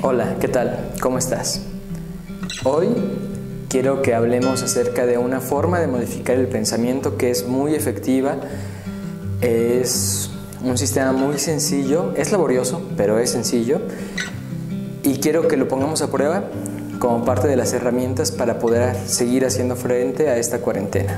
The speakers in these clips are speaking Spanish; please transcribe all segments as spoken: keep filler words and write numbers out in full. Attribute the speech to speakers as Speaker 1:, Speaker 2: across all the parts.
Speaker 1: Hola, ¿qué tal? ¿Cómo estás? Hoy quiero que hablemos acerca de una forma de modificar el pensamiento que es muy efectiva. Es un sistema muy sencillo, es laborioso, pero es sencillo. Y quiero que lo pongamos a prueba como parte de las herramientas para poder seguir haciendo frente a esta cuarentena.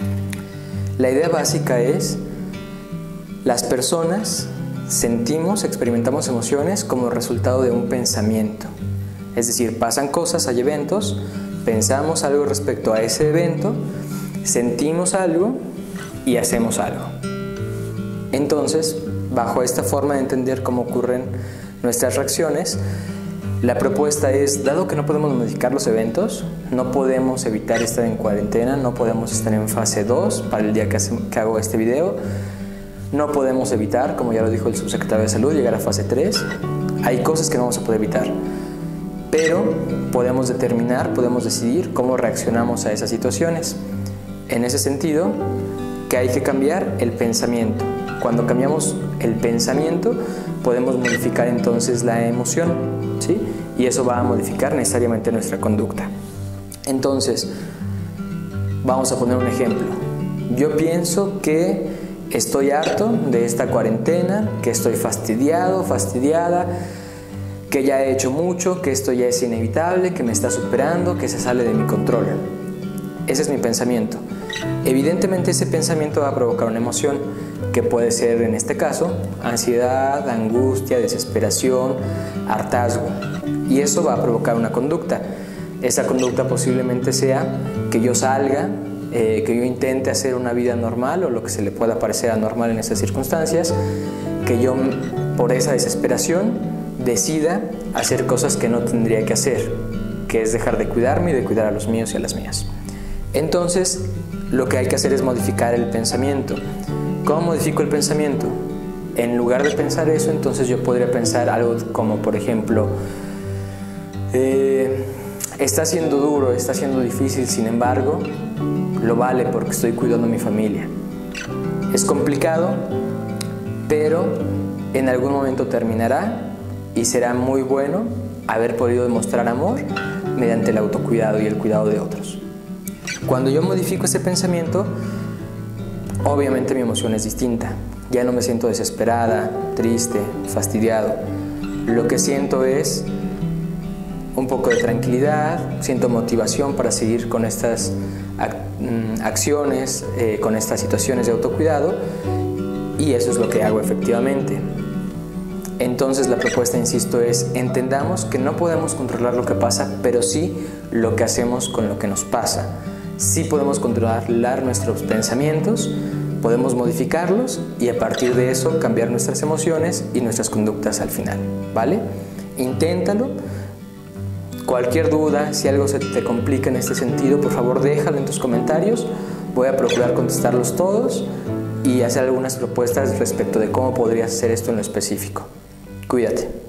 Speaker 1: La idea básica es: las personas sentimos, experimentamos emociones como resultado de un pensamiento. Es decir, pasan cosas, hay eventos, pensamos algo respecto a ese evento, sentimos algo y hacemos algo. Entonces, bajo esta forma de entender cómo ocurren nuestras reacciones, la propuesta es, dado que no podemos modificar los eventos, no podemos evitar estar en cuarentena, no podemos estar en fase dos para el día que, hace, que hago este video, no podemos evitar, como ya lo dijo el subsecretario de Salud, llegar a fase tres. Hay cosas que no vamos a poder evitar, pero podemos determinar, podemos decidir cómo reaccionamos a esas situaciones. En ese sentido, que hay que cambiar el pensamiento. Cuando cambiamos el pensamiento, podemos modificar entonces la emoción, ¿sí? Y eso va a modificar necesariamente nuestra conducta. Entonces, vamos a poner un ejemplo. Yo pienso que estoy harto de esta cuarentena, que estoy fastidiado, fastidiada, que ya he hecho mucho, que esto ya es inevitable, que me está superando, que se sale de mi control. Ese es mi pensamiento. Evidentemente ese pensamiento va a provocar una emoción que puede ser, en este caso, ansiedad, angustia, desesperación, hartazgo. Y eso va a provocar una conducta. Esa conducta posiblemente sea que yo salga, Eh, que yo intente hacer una vida normal o lo que se le pueda parecer anormal en esas circunstancias, que yo por esa desesperación decida hacer cosas que no tendría que hacer, que es dejar de cuidarme y de cuidar a los míos y a las mías. Entonces, lo que hay que hacer es modificar el pensamiento. ¿Cómo modifico el pensamiento? En lugar de pensar eso, entonces yo podría pensar algo como, por ejemplo, eh, está siendo duro, está siendo difícil, sin embargo, lo vale porque estoy cuidando a mi familia. Es complicado, pero en algún momento terminará y será muy bueno haber podido demostrar amor mediante el autocuidado y el cuidado de otros. Cuando yo modifico ese pensamiento, obviamente mi emoción es distinta. Ya no me siento desesperada, triste, fastidiado. Lo que siento es un poco de tranquilidad, siento motivación para seguir con estas acciones, eh, con estas situaciones de autocuidado, y eso es lo que hago efectivamente. Entonces la propuesta, insisto, es: entendamos que no podemos controlar lo que pasa, pero sí lo que hacemos con lo que nos pasa. Sí podemos controlar nuestros pensamientos, podemos modificarlos y a partir de eso cambiar nuestras emociones y nuestras conductas al final, ¿vale? Inténtalo. Cualquier duda, si algo se te complica en este sentido, por favor déjalo en tus comentarios. Voy a procurar contestarlos todos y hacer algunas propuestas respecto de cómo podrías hacer esto en lo específico. Cuídate.